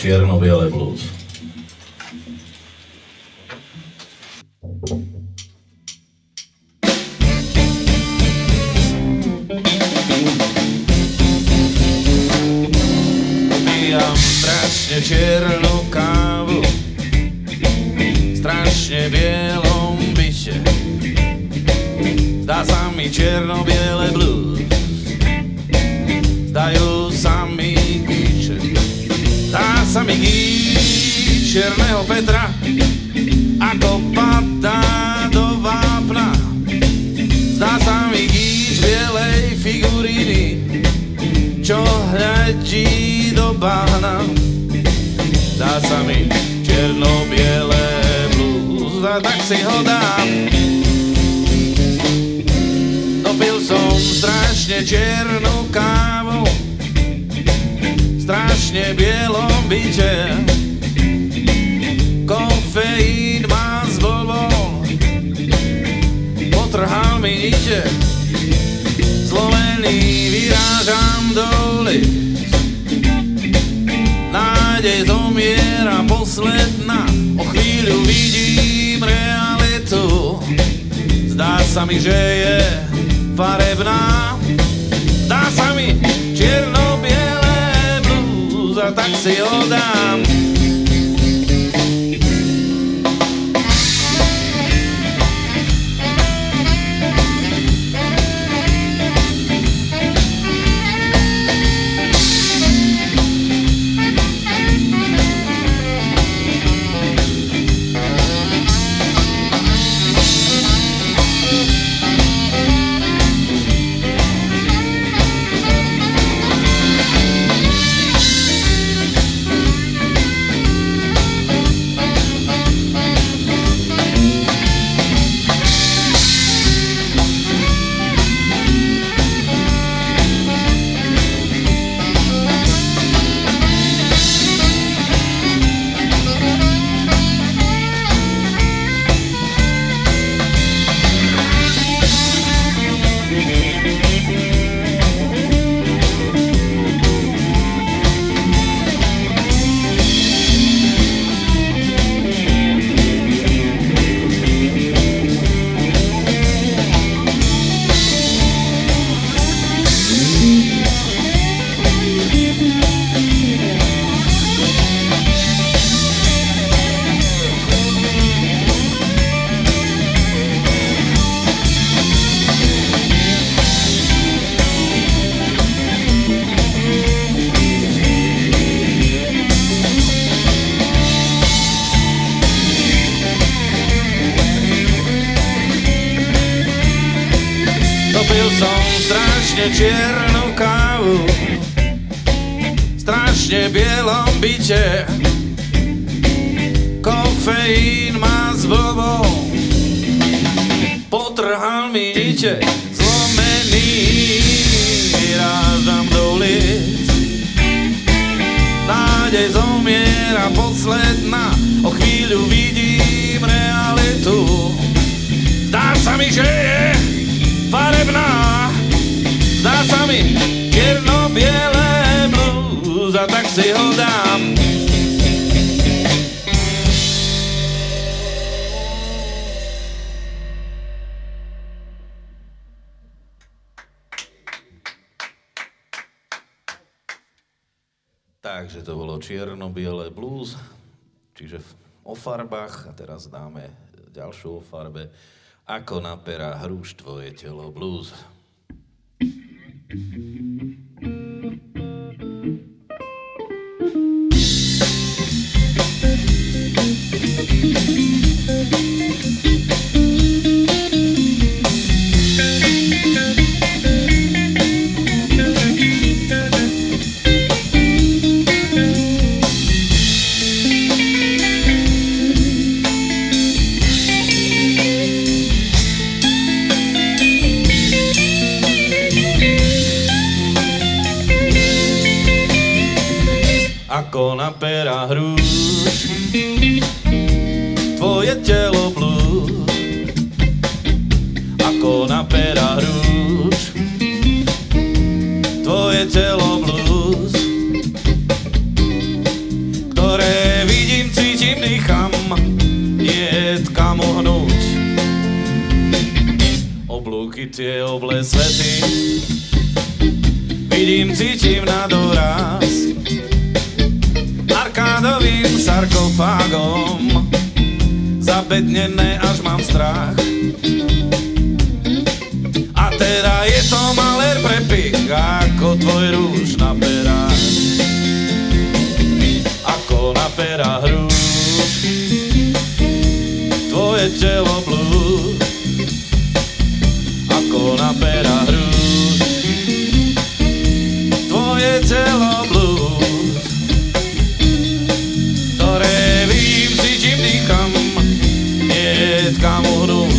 čierno-biele blues. Pijam strašne čiernu kávu v strašne bielom byte. Zdá sa mi čierno-biele blues, zdajú sa mi gíče. Zdá sa mi gíč čierneho Petra, ako padá do vápna. Zdá sa mi gíč bielej figuríny, čo hľadí do bahna. Zdá sa mi čierno-biele blues, a tak si ho dám. Dopil som strašne čiernu kávu v strašne bielom byte. Kofeín ma zvolol, potrhal mi nite. Zlomený vyrážam do ulic, nádej zomiera posledná. O chvíľu vidím realitu, zdá sa mi, že je farebná. Dá sa mi čierno-biele blues, a tak si ho dám. Pil som strašne čiernu kávu v strašne bielom byte. Kofeín ma zblbol, potrhal mi nite. Zlomený vyrážam do ulic, nádej zomiera posledná. O chvíľu vidím realitu, zdá sa mi, že je farebná. Zdá sa mi čierno-biele blues, a tak si ho dám. Takže to bolo čierno-biele blues, čiže o farbách, a teraz dáme ďalšiu o farbe. Ako na pera hrúž tvoje telo blues. Ako na pera hrúž tvoje telo blues. Ako na pera hrúž tvoje telo blues. Kto cítim, dýcham, je kam uhnúť. Oblúky tie oble svety, vidím, cítim na doraz. Arkádovým sarkofágom zabednené, až mám strach. A teda je to malér prepich, ako tvoj rúž na perách. Ako na perách rúž, tvoje telo blues. Ako na perách rúž, tvoje telo blues. Ktoré vidím, cítim, dýcham, je kam uhnúť.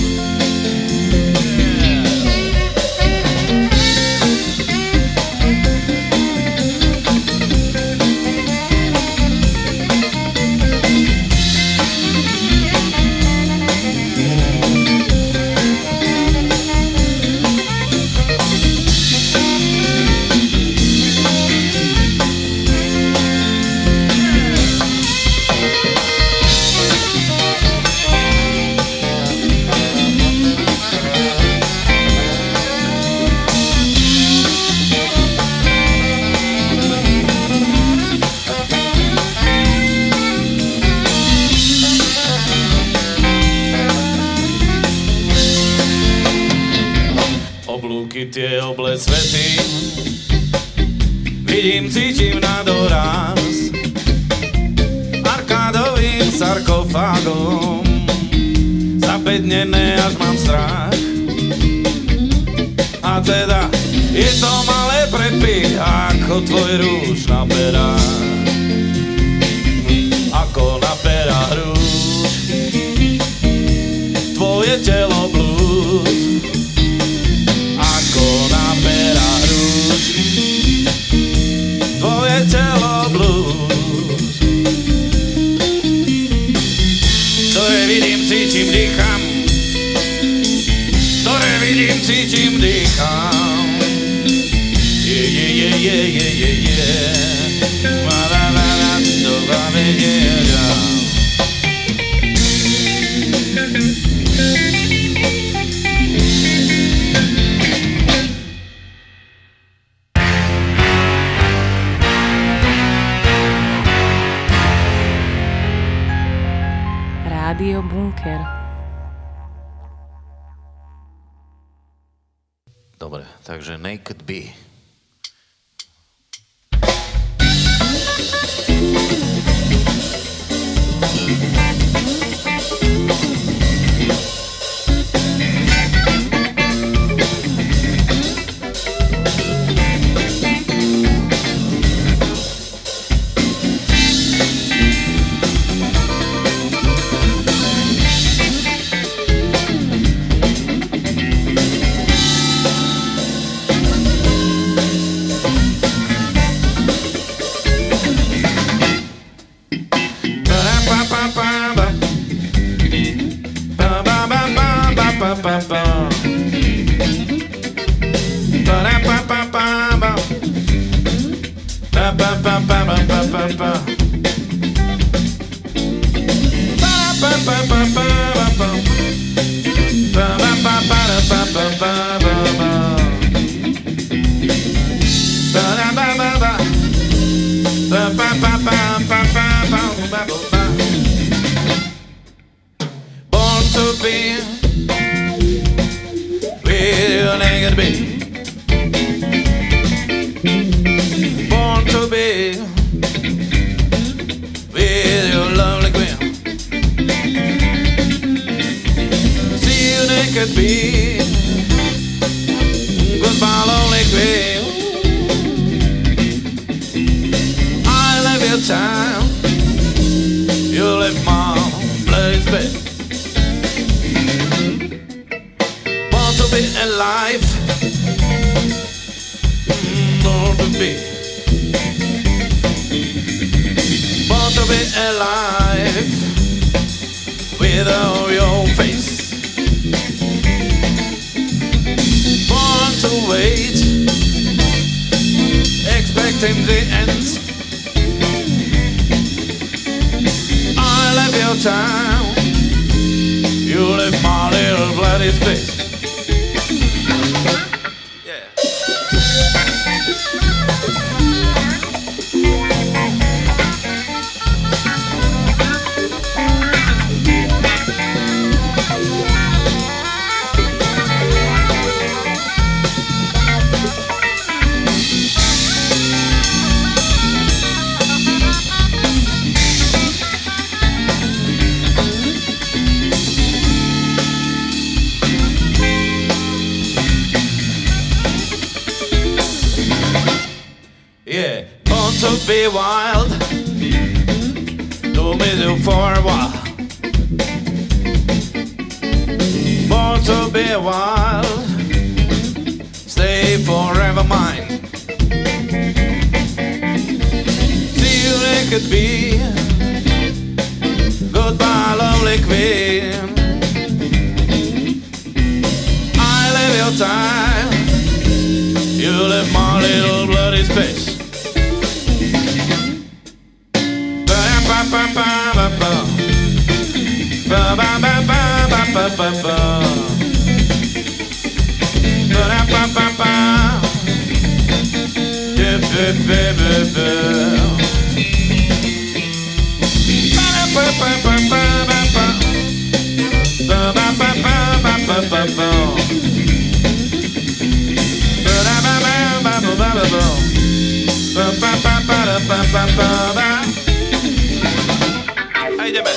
Tie oble svety, vidím, cítim na doraz. Arkádovým sarkofágom zabednené, až mám strach. A teda je to malé prepich, ako tvoj rúž na perách. Ako na perách rúž, tvoje telo blues. Ako na perách rúž, tvoje telo blues. Ktoré vidím, cítim, dýcham, ktoré vidím, cítim, dýcham. Rádio Bunker. Dobre, takže Naked Bee. Born to be with your naked bee. Born to be with your lovely queen. See you naked bee, goodbye lonely queen. I love your time, you left my place back. Born to be alive, born to be. Born to be alive without your face. Born to wait, expecting the end. I time. You left my little bloody face. To be wild, to be do for a while. Born to be wild, stay forever mine. See you naked be, goodbye lovely queen. I live your time, you live my little bloody space. Ideme.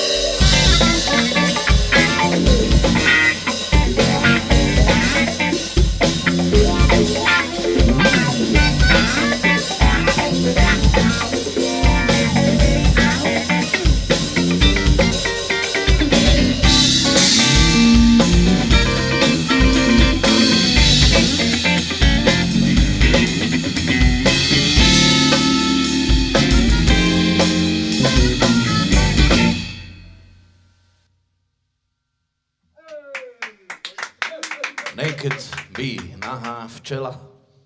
Naked bee, nahá včela.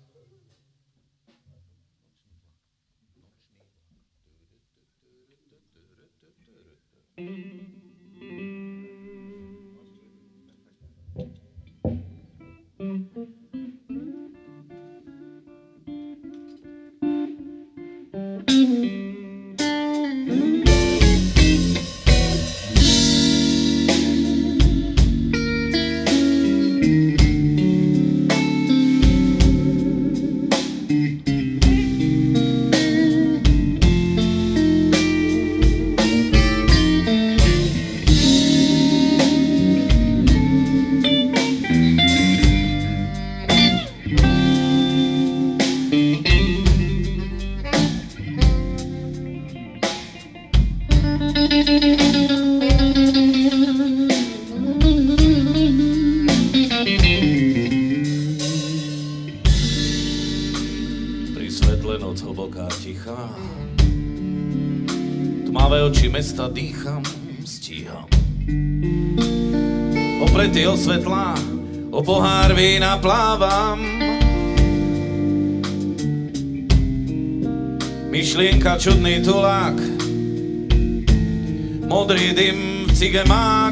Noc hlboká, tichá, tmavé oči mesta dýcham, stíham. Opretý o svetlá, o pohár vína plávam. Myšlienka čudný tulák, modrý dym v cige mák.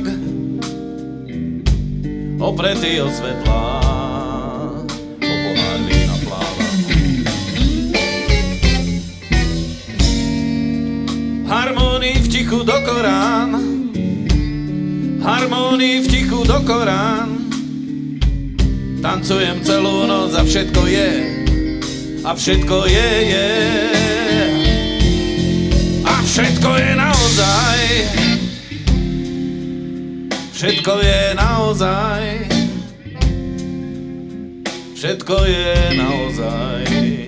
Opretý o svetlá, o pohár vína plávam. Harmonii v tichu do Korán, harmonii v tichu do Korán. Tancujem celú noc a všetko je, a všetko je. A všetko je naozaj, všetko je naozaj, všetko je naozaj,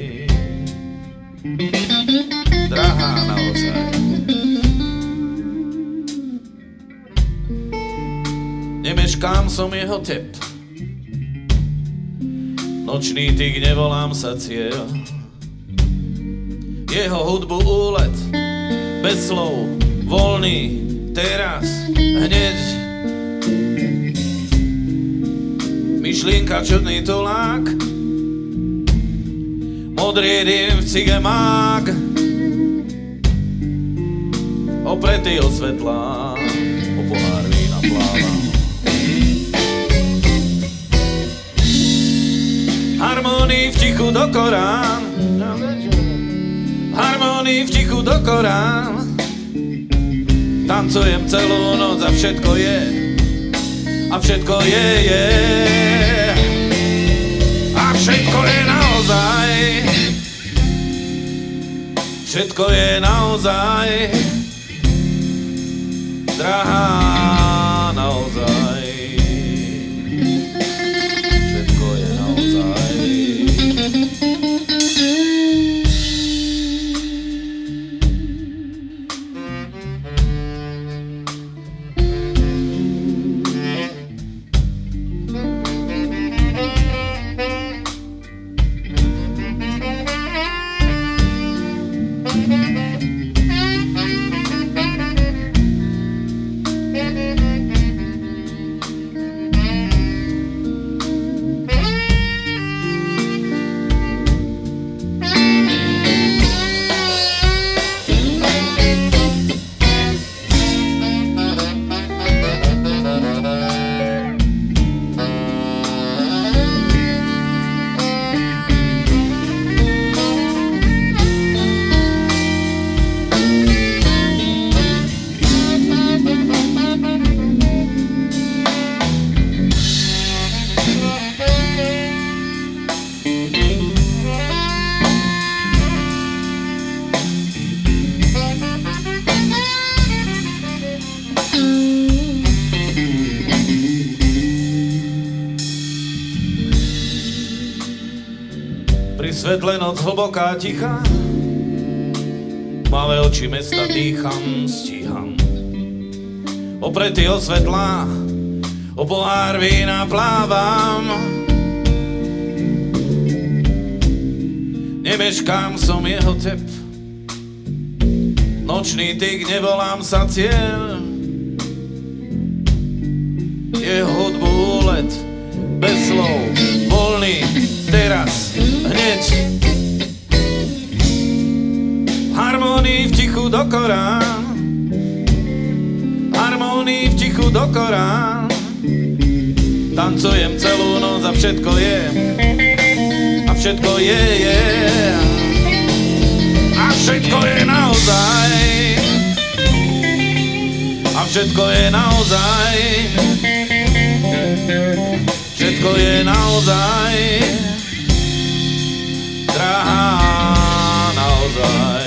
drahá naozaj. Nemeškám som jeho tep, nočný tyk, nevolám sa cieľ. Jeho hudbu úlet, bez slov, voľný, teraz, hneď. Myšlienka čudný tulák, modrý dym v cige mák. opretý o svetlá, o pohár vína plávam. Harmonii v tichu do Korán, harmonii v tichu do Korán. Tancujem celú noc a všetko je, a všetko je. A všetko je naozaj, všetko je naozaj, drahá, naozaj. Všetko je naozaj. Svetle noc hlboká, tichá, malé oči mesta dýcham, stíham. Opretý o svetlá, o pohár vína plávam. Nemeškám, som jeho tep, nočný tyk, nevolám sa cieľ. Jeho hudbu let, bez slov, voľný, teraz, hneď. Harmonii v tichu do Korán, harmonii v tichu do Korán. Tancujem celú noc a všetko je, a všetko je. A všetko je naozaj, a všetko je naozaj. Všetko je naozaj, drahá, naozaj.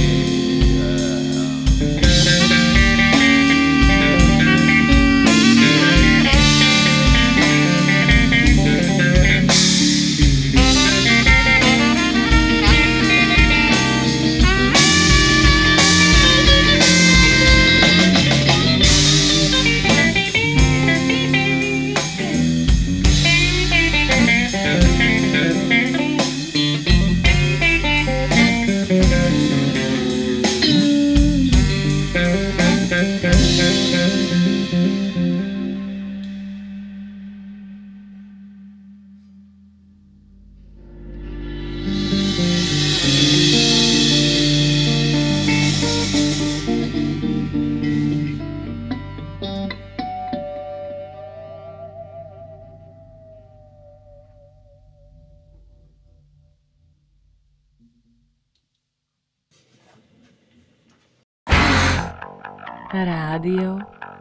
Rádio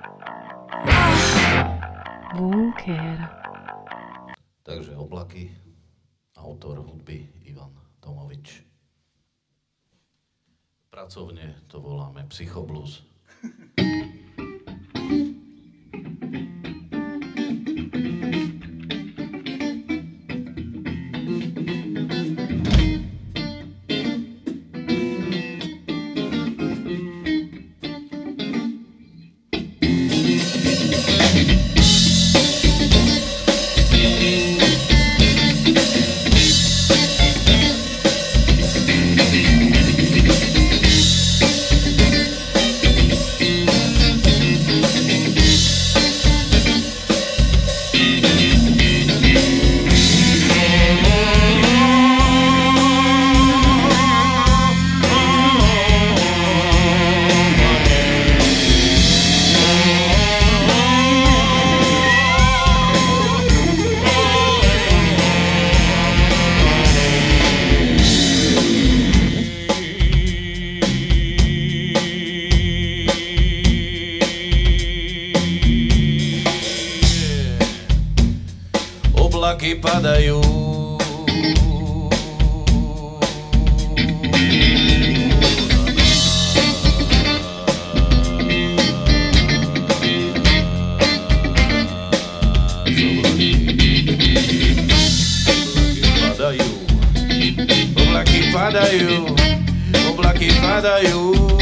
Bunker. Takže Oblaky, autor hudby Ivan Tomovič. Pracovne to voláme Psychoblues. oblaky padajú. Oblaky padajú, oblaky padajú.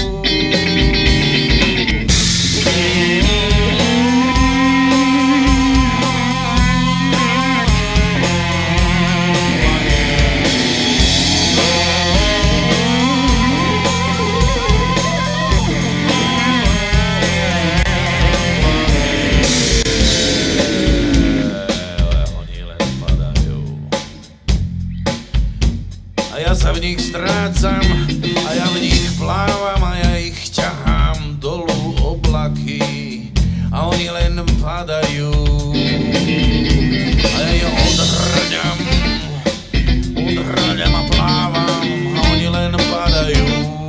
Ja sa v nich strácam a ja v nich plávam a ja ich ťahám dolu oblaky a oni len padajú a ja ich odhrňam a plávam a oni len padajú.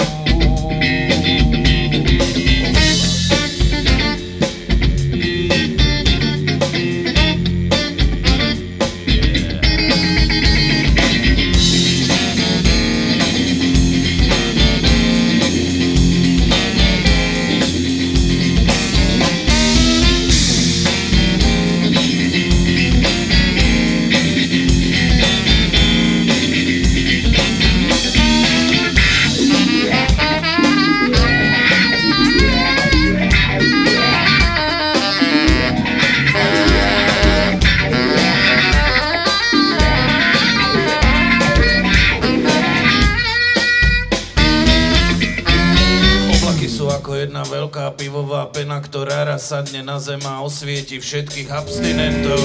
Jedna veľká pivová pena, ktorá raz sadne na zem a osvieti všetkých abstinentov.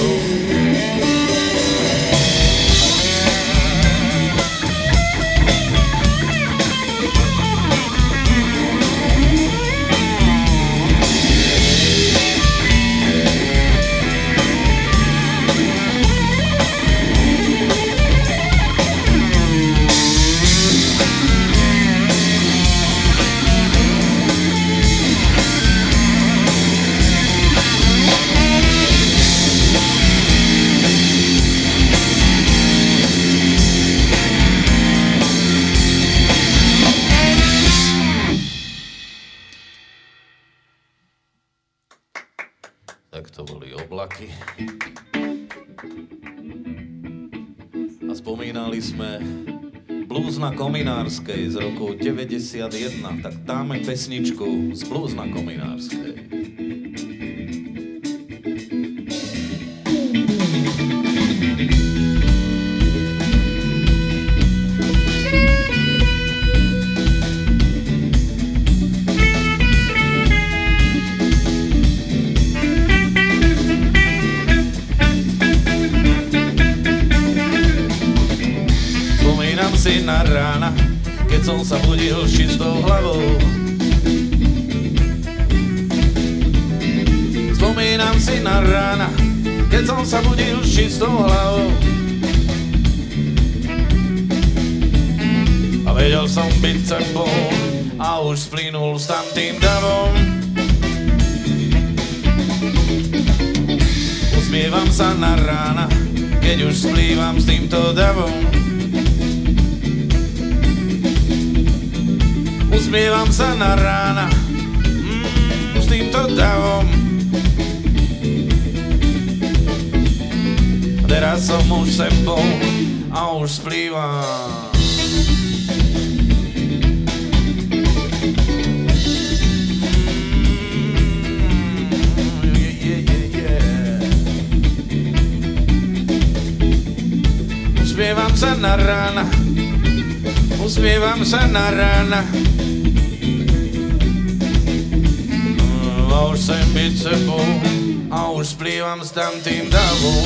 Tak to boli oblaky. A spomínali sme Blues na Kominárskej z roku 91, tak dáme pesničku z Blues na Kominárskej. Si na rána, keď som sa budil s čistou hlavou. Spomínam si na rána, keď som sa budil s čistou hlavou. A vedel som byť sebou a už splynul s tamtým davom. Usmievam sa na rána, keď už splývam s týmto davom. Usmievam sa na rána s týmto davom. Teraz som už sebou a už splývam. Usmievam sa na rána, usmievam sa na rána. A už chcem byť sebou a už splývam s tamtým davom.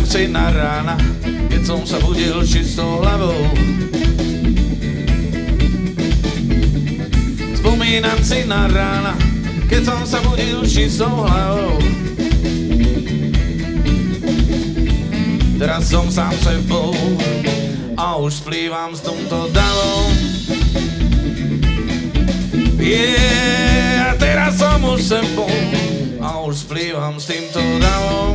si na rána, keď som sa budil čistou hlavou. Spomínam si na rána, keď som sa budil čistou hlavou. Teraz som sám sebou a už splývam s týmto davom. A teraz som už sebou a už splývam s týmto davom.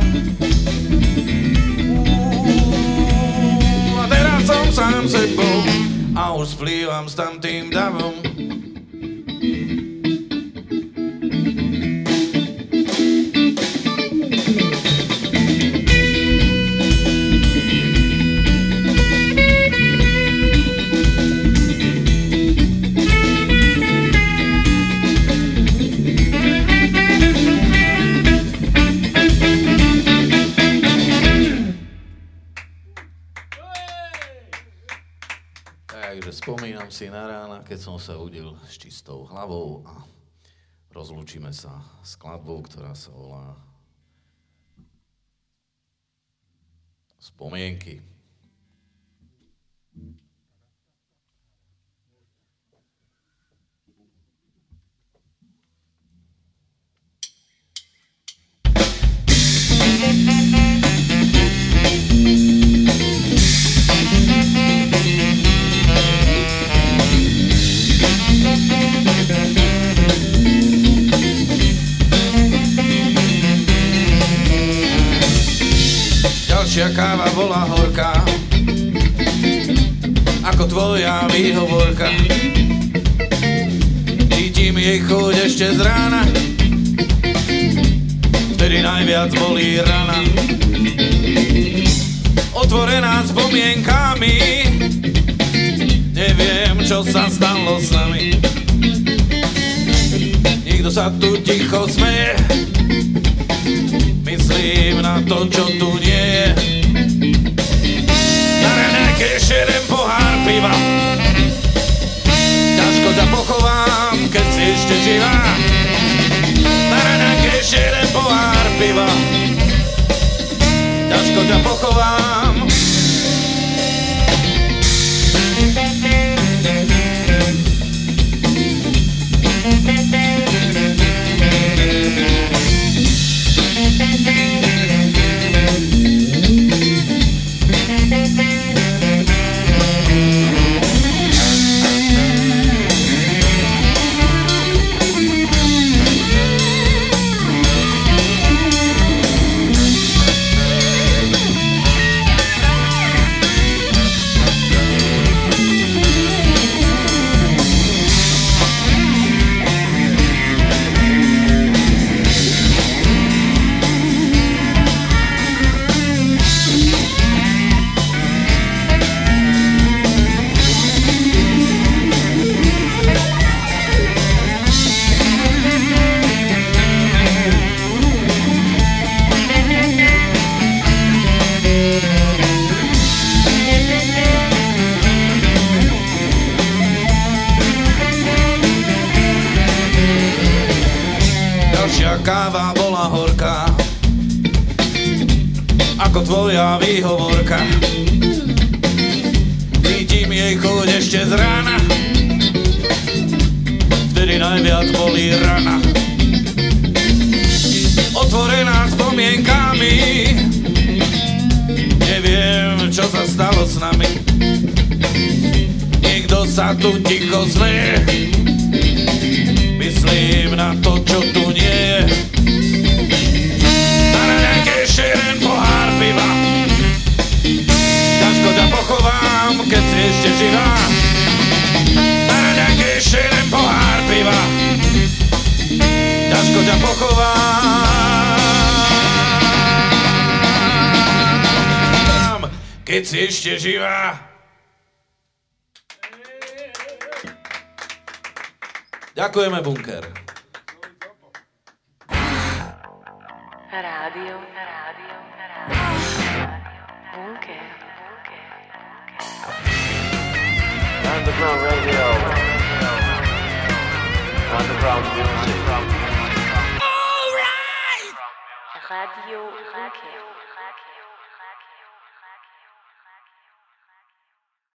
A teraz som sám sebou a už splývam s tamtým davom. Spomínam si na rána, keď som sa budil s čistou hlavou a rozlúčime sa s skladbou, ktorá sa volá Spomienky. Ďalšia káva bola horká, ako tvoja výhovorka. Cítim jej chuť ešte z rána, vtedy najviac bolí rana. Otvorená spomienkami, neviem, čo sa stalo s nami. Nikto sa tu ticho smeje, myslím na to, čo tu nie je. Na raňajke ešte jeden pohár piva, ťažko ťa pochovám, keď si ešte živá. Na raňajke ešte jeden pohár piva, ťažko ťa pochovám. Káva bola horká, ako tvoja výhovorka. Cítim jej chuť ešte z rána, vtedy najviac bolí rana. Otvorená spomienkami, neviem, čo sa stalo s nami. Nikto sa tu ticho smeje, myslím na to, čo tu nie je. Na raňajke ešte jeden pohár piva, ťažko ťa pochovám, keď si ešte živá. Na raňajke ešte jeden pohár piva, ťažko ťa pochovám, keď si ešte živá. Ďakujeme, Bunker. Rádio. Bunker. Underground radio. Underground music. Radio Bunker.